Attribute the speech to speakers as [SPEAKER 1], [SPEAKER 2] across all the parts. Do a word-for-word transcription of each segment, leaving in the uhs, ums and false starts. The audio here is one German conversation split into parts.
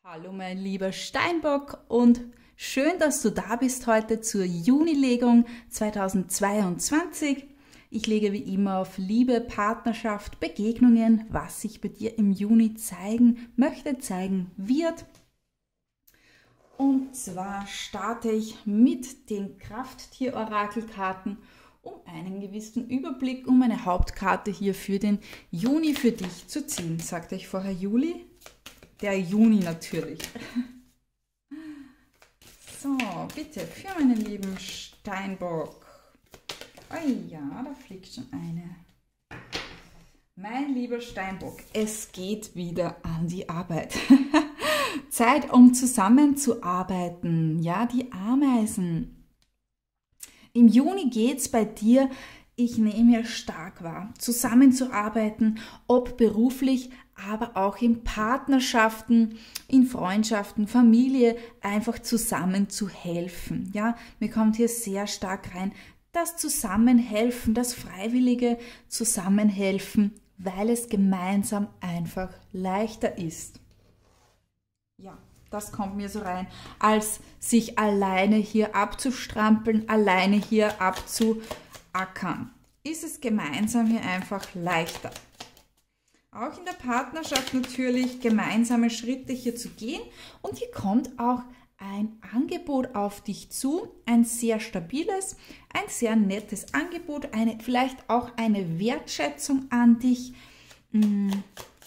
[SPEAKER 1] Hallo mein lieber Steinbock und schön, dass du da bist heute zur Junilegung zweitausendzweiundzwanzig. Ich lege wie immer auf Liebe, Partnerschaft, Begegnungen, was sich bei dir im Juni zeigen möchte, zeigen wird. Und zwar starte ich mit den Krafttier-Orakelkarten, um einen gewissen Überblick, um eine Hauptkarte hier für den Juni für dich zu ziehen. Sagte ich vorher Juli? Der Juni natürlich. So, bitte für meinen lieben Steinbock. Oh ja, da fliegt schon eine. Mein lieber Steinbock, es geht wieder an die Arbeit. Zeit, um zusammenzuarbeiten. Ja, die Ameisen. Im Juni geht es bei dir, ich nehme hier stark wahr, zusammenzuarbeiten, ob beruflich, aber auch in Partnerschaften, in Freundschaften, Familie, einfach zusammen zu helfen. Ja, mir kommt hier sehr stark rein, das Zusammenhelfen, das freiwillige Zusammenhelfen, weil es gemeinsam einfach leichter ist. Ja, das kommt mir so rein, als sich alleine hier abzustrampeln, alleine hier abzuackern. Ist es gemeinsam hier einfach leichter. Auch in der Partnerschaft natürlich gemeinsame Schritte hier zu gehen. Und hier kommt auch ein Angebot auf dich zu, ein sehr stabiles, ein sehr nettes Angebot, eine, vielleicht auch eine Wertschätzung an dich. Hm.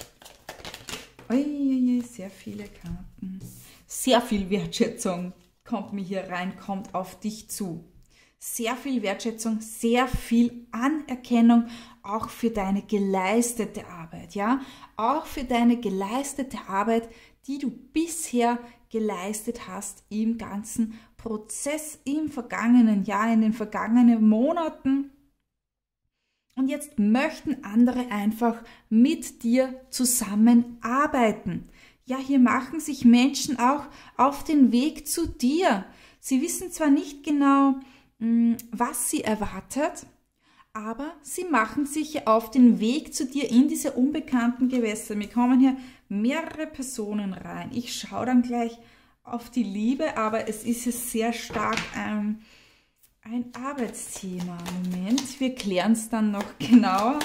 [SPEAKER 1] Uiuiui, sehr viele Karten. Sehr viel Wertschätzung kommt mir hier rein, kommt auf dich zu. Sehr viel Wertschätzung, sehr viel Anerkennung, auch für deine geleistete Arbeit, ja, auch für deine geleistete Arbeit, die du bisher geleistet hast im ganzen Prozess, im vergangenen Jahr, in den vergangenen Monaten. Und jetzt möchten andere einfach mit dir zusammenarbeiten. Ja, hier machen sich Menschen auch auf den Weg zu dir. Sie wissen zwar nicht genau, was sie erwartet, aber sie machen sich auf den Weg zu dir in diese unbekannten Gewässer. Mir kommen hier mehrere Personen rein. Ich schaue dann gleich auf die Liebe, aber es ist jetzt sehr stark ein, ein Arbeitsthema. Moment, wir klären es dann noch genauer.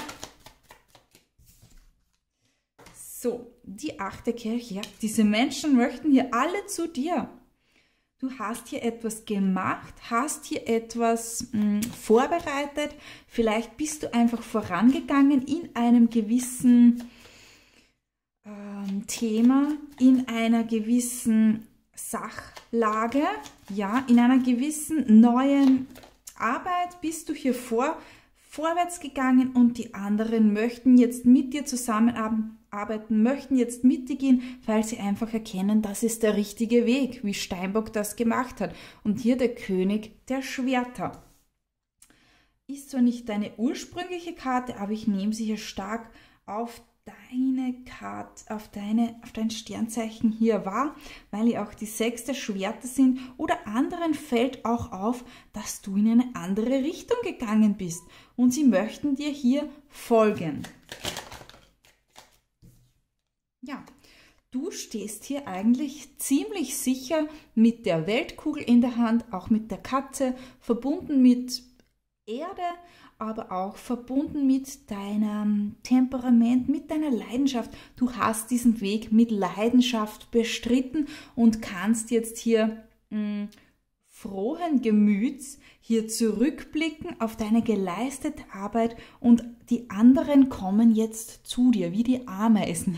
[SPEAKER 1] So, die achte Kirche. Ja, diese Menschen möchten hier alle zu dir. Du hast hier etwas gemacht, hast hier etwas mh, vorbereitet, vielleicht bist du einfach vorangegangen in einem gewissen ähm, Thema, in einer gewissen Sachlage, ja, in einer gewissen neuen Arbeit bist du hier vor, vorwärts gegangen und die anderen möchten jetzt mit dir zusammenarbeiten. Arbeiten, möchten jetzt mit dir gehen, weil sie einfach erkennen, das ist der richtige Weg, wie Steinbock das gemacht hat. Und hier der König der Schwerter. Ist zwar nicht deine ursprüngliche Karte, aber ich nehme sie hier stark auf deine Karte, auf, deine, auf dein Sternzeichen hier wahr, weil hier auch die sechs der Schwerter sind. Oder anderen fällt auch auf, dass du in eine andere Richtung gegangen bist. Und sie möchten dir hier folgen. Ja, du stehst hier eigentlich ziemlich sicher mit der Weltkugel in der Hand, auch mit der Katze, verbunden mit Erde, aber auch verbunden mit deinem Temperament, mit deiner Leidenschaft. Du hast diesen Weg mit Leidenschaft bestritten und kannst jetzt hier mh, frohen Gemüts hier zurückblicken auf deine geleistete Arbeit und die anderen kommen jetzt zu dir, wie die Ameisen.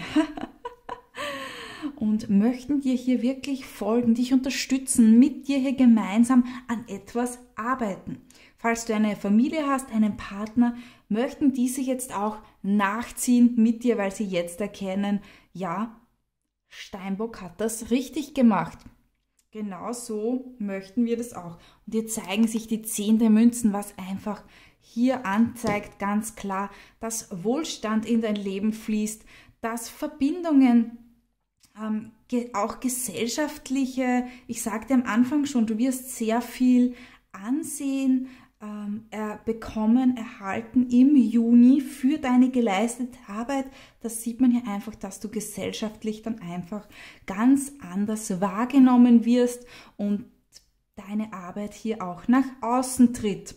[SPEAKER 1] Und möchten dir hier wirklich folgen, dich unterstützen, mit dir hier gemeinsam an etwas arbeiten. Falls du eine Familie hast, einen Partner, möchten diese jetzt auch nachziehen mit dir, weil sie jetzt erkennen, ja, Steinbock hat das richtig gemacht. Genau so möchten wir das auch. Und hier zeigen sich die zehn der Münzen, was einfach hier anzeigt, ganz klar, dass Wohlstand in dein Leben fließt, dass Verbindungen, ähm, ge auch gesellschaftliche, ich sagte am Anfang schon, du wirst sehr viel Ansehen ähm, er, bekommen, erhalten im Juni für deine geleistete Arbeit. Das sieht man hier einfach, dass du gesellschaftlich dann einfach ganz anders wahrgenommen wirst und deine Arbeit hier auch nach außen tritt.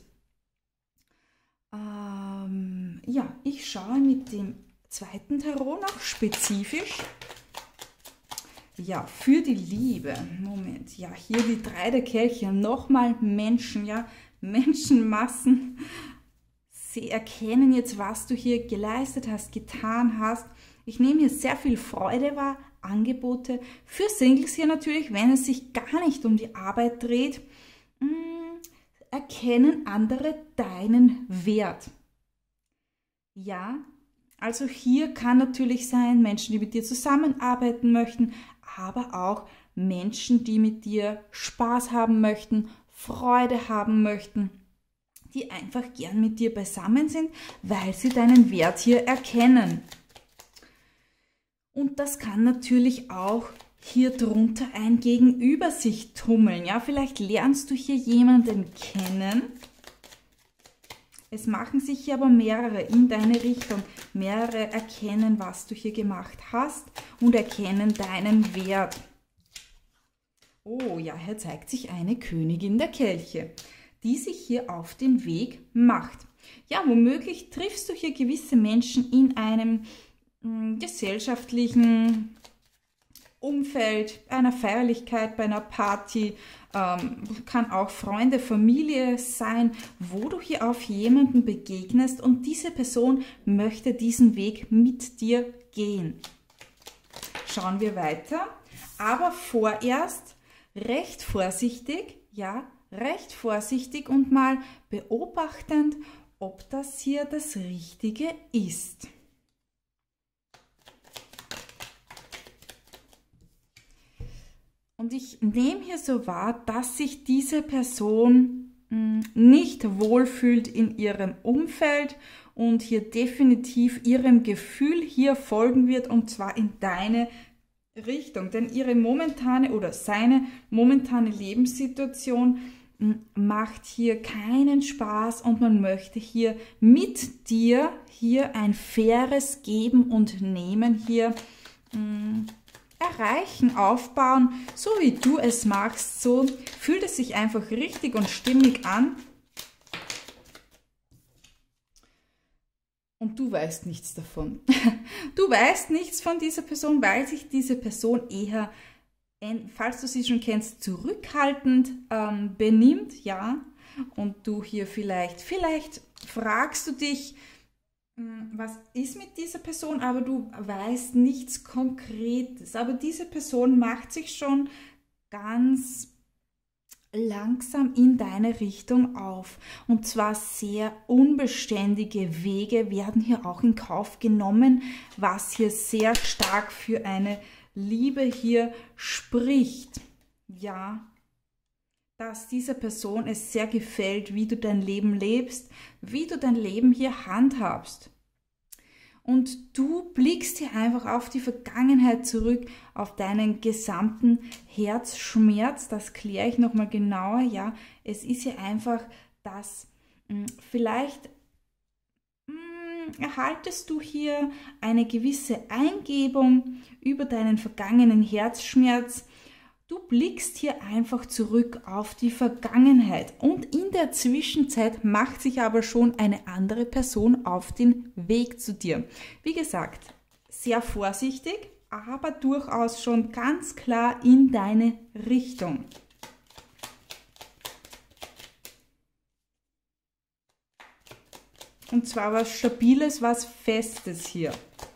[SPEAKER 1] Ähm, ja, ich schaue mit dem zweiten Tarot noch spezifisch. Ja, für die Liebe. Moment, ja, hier die drei der Kelche. Nochmal Menschen, ja, Menschenmassen. Sie erkennen jetzt, was du hier geleistet hast, getan hast. Ich nehme hier sehr viel Freude wahr, Angebote. Für Singles hier natürlich, wenn es sich gar nicht um die Arbeit dreht, mh, erkennen andere deinen Wert. Ja, also hier kann natürlich sein, Menschen, die mit dir zusammenarbeiten möchten, aber auch Menschen, die mit dir Spaß haben möchten, Freude haben möchten, die einfach gern mit dir beisammen sind, weil sie deinen Wert hier erkennen. Und das kann natürlich auch hier drunter ein Gegenüber sich tummeln. Ja, vielleicht lernst du hier jemanden kennen. Es machen sich hier aber mehrere in deine Richtung. Mehrere erkennen, was du hier gemacht hast und erkennen deinen Wert. Oh ja, hier zeigt sich eine Königin der Kelche, die sich hier auf den Weg macht. Ja, womöglich triffst du hier gewisse Menschen in einem mh, gesellschaftlichen Umfeld, einer Feierlichkeit, bei einer Party, ähm, kann auch Freunde, Familie sein, wo du hier auf jemanden begegnest und diese Person möchte diesen Weg mit dir gehen. Schauen wir weiter, aber vorerst recht vorsichtig, ja, recht vorsichtig und mal beobachtend, ob das hier das Richtige ist. Und ich nehme hier so wahr, dass sich diese Person mh, nicht wohlfühlt in ihrem Umfeld und hier definitiv ihrem Gefühl hier folgen wird, und zwar in deine Richtung. Denn ihre momentane oder seine momentane Lebenssituation mh, macht hier keinen Spaß und man möchte hier mit dir hier ein faires Geben und Nehmen hier mh, erreichen, aufbauen, so wie du es machst. So fühlt es sich einfach richtig und stimmig an. Und du weißt nichts davon. Du weißt nichts von dieser Person, weil sich diese Person eher, falls du sie schon kennst, zurückhaltend ähm, benimmt, ja. Und du hier vielleicht, vielleicht fragst du dich, was ist mit dieser Person, aber du weißt nichts Konkretes. Aber diese Person macht sich schon ganz langsam in deine Richtung auf. Und zwar sehr unbeständige Wege werden hier auch in Kauf genommen, was hier sehr stark für eine Liebe hier spricht. Ja, dass dieser Person es sehr gefällt, wie du dein Leben lebst, wie du dein Leben hier handhabst. Und du blickst hier einfach auf die Vergangenheit zurück, auf deinen gesamten Herzschmerz. Das kläre ich nochmal genauer. Ja, es ist hier einfach, dass mh, vielleicht mh, erhaltest du hier eine gewisse Eingebung über deinen vergangenen Herzschmerz. Du blickst hier einfach zurück auf die Vergangenheit und in der Zwischenzeit macht sich aber schon eine andere Person auf den Weg zu dir. Wie gesagt, sehr vorsichtig, aber durchaus schon ganz klar in deine Richtung. Und zwar was Stabiles, was Festes hier.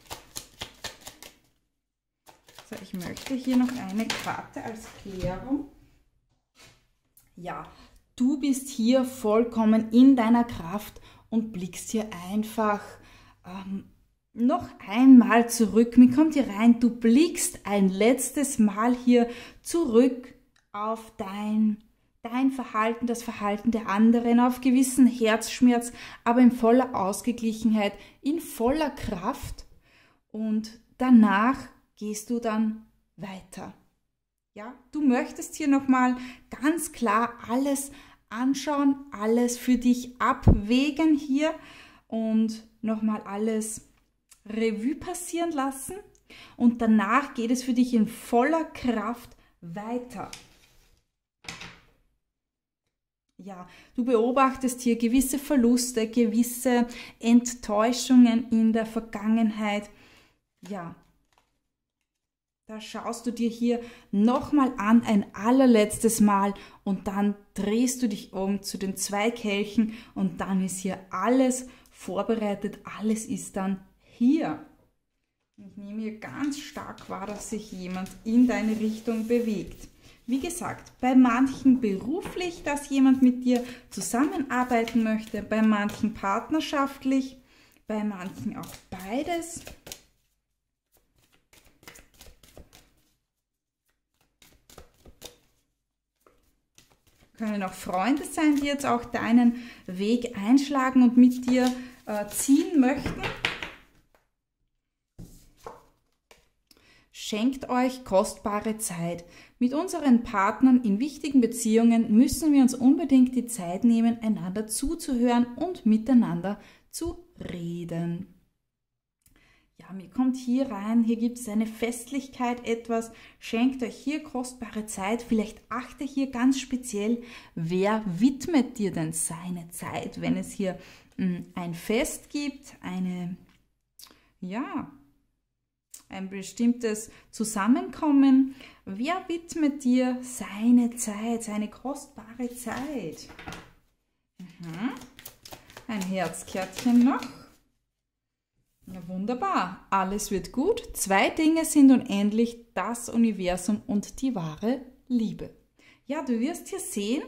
[SPEAKER 1] Ich möchte hier noch eine Karte als Klärung. Ja, du bist hier vollkommen in deiner Kraft und blickst hier einfach ähm, noch einmal zurück. Mir kommt hier rein, du blickst ein letztes Mal hier zurück auf dein, dein Verhalten, das Verhalten der anderen, auf gewissen Herzschmerz, aber in voller Ausgeglichenheit, in voller Kraft, und danach gehst du dann weiter. Ja, du möchtest hier nochmal ganz klar alles anschauen, alles für dich abwägen hier und nochmal alles Revue passieren lassen. Und danach geht es für dich in voller Kraft weiter. Ja, du beobachtest hier gewisse Verluste, gewisse Enttäuschungen in der Vergangenheit. Ja, da schaust du dir hier nochmal an, ein allerletztes Mal, und dann drehst du dich um zu den zwei Kelchen und dann ist hier alles vorbereitet, alles ist dann hier. Ich nehme hier ganz stark wahr, dass sich jemand in deine Richtung bewegt. Wie gesagt, bei manchen beruflich, dass jemand mit dir zusammenarbeiten möchte, bei manchen partnerschaftlich, bei manchen auch beides. Können auch Freunde sein, die jetzt auch deinen Weg einschlagen und mit dir äh, ziehen möchten. Schenkt euch kostbare Zeit. Mit unseren Partnern in wichtigen Beziehungen müssen wir uns unbedingt die Zeit nehmen, einander zuzuhören und miteinander zu reden. Ja, mir kommt hier rein, hier gibt es eine Festlichkeit, etwas. Schenkt euch hier kostbare Zeit. Vielleicht achte hier ganz speziell, wer widmet dir denn seine Zeit, wenn es hier mh, ein Fest gibt, eine, ja, ein bestimmtes Zusammenkommen. Wer widmet dir seine Zeit, seine kostbare Zeit? Mhm. Ein Herzkärtchen noch. Ja, wunderbar. Alles wird gut. Zwei Dinge sind unendlich, das Universum und die wahre Liebe. Ja, du wirst hier sehen,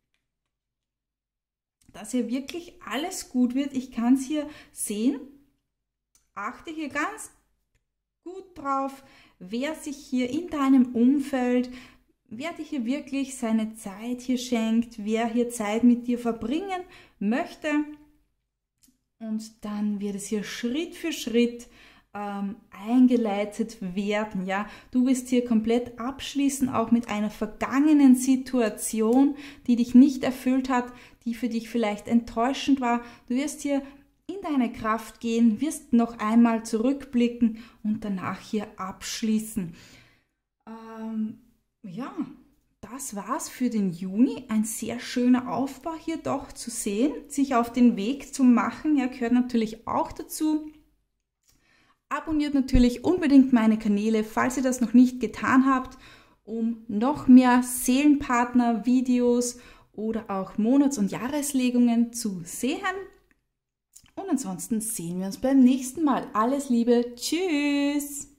[SPEAKER 1] dass hier wirklich alles gut wird. Ich kann es hier sehen. Achte hier ganz gut drauf, wer sich hier in deinem Umfeld, wer dir hier wirklich seine Zeit hier schenkt, wer hier Zeit mit dir verbringen möchte. Und dann wird es hier Schritt für Schritt ähm, eingeleitet werden. Ja, du wirst hier komplett abschließen, auch mit einer vergangenen Situation, die dich nicht erfüllt hat, die für dich vielleicht enttäuschend war. Du wirst hier in deine Kraft gehen, wirst noch einmal zurückblicken und danach hier abschließen. Ähm, ja, das war's für den Juni. Ein sehr schöner Aufbau hier doch zu sehen, sich auf den Weg zu machen. Ja, gehört natürlich auch dazu. Abonniert natürlich unbedingt meine Kanäle, falls ihr das noch nicht getan habt, um noch mehr Seelenpartner-Videos oder auch Monats- und Jahreslegungen zu sehen. Und ansonsten sehen wir uns beim nächsten Mal. Alles Liebe, tschüss!